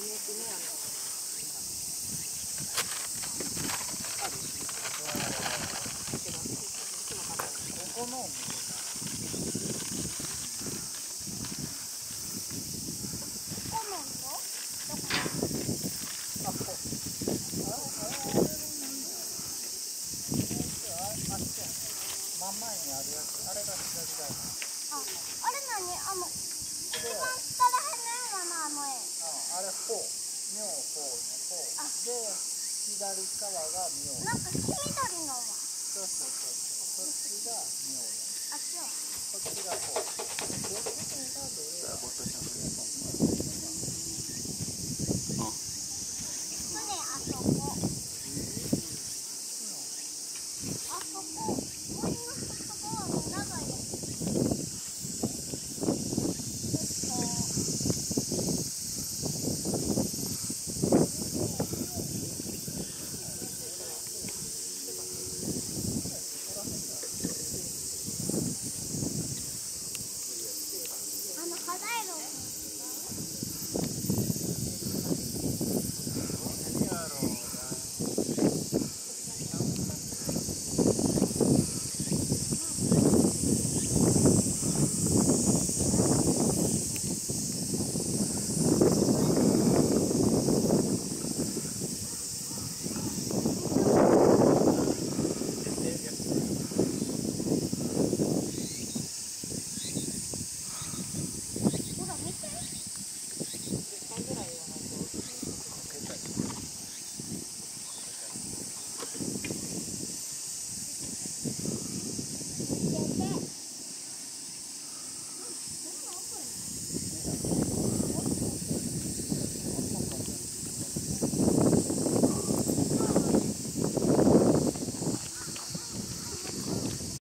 この真ん前にあるやつ、あれが左だよ。 あれ何？一番下らへんのやな、絵。 あれほう、妙法のほう。で、左側が妙。 なんか黄緑のは。 そうそうそう。そっちが妙。 あっちは。 こっちがほう。どっちがどれ？